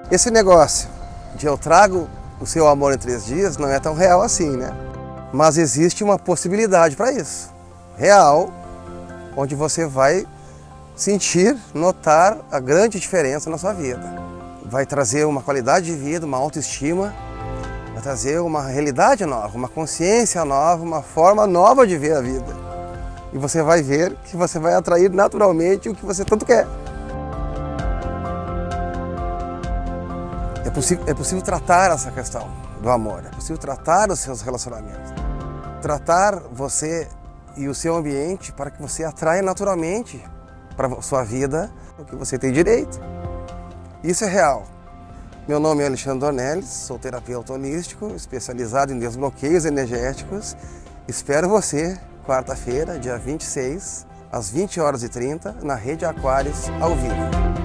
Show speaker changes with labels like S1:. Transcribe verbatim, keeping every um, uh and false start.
S1: Esse negócio de eu trago o seu amor em três dias não é tão real assim, né? Mas existe uma possibilidade para isso, real, onde você vai sentir, notar a grande diferença na sua vida. Vai trazer uma qualidade de vida, uma autoestima, vai trazer uma realidade nova, uma consciência nova, uma forma nova de ver a vida. E você vai ver que você vai atrair naturalmente o que você tanto quer. É possível, é possível tratar essa questão do amor, é possível tratar os seus relacionamentos. Tratar você e o seu ambiente para que você atraia naturalmente para a sua vida o que você tem direito. Isso é real. Meu nome é Alexandre Dornelles, sou terapeuta holístico, especializado em desbloqueios energéticos. Espero você quarta-feira, dia vinte e seis, às vinte horas e trinta, na Rede Aquários, ao vivo.